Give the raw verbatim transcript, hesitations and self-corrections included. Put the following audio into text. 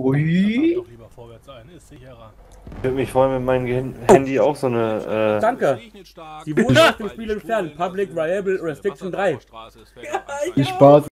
Ui. Doch lieber vorwärts ein, ist sicherer. Ich würde mich freuen, wenn mein Gen Handy auch so eine... Äh Danke. Die wurden aus dem Spiel entfernt. Public Variable Restriction drei. Ja, Ich spart.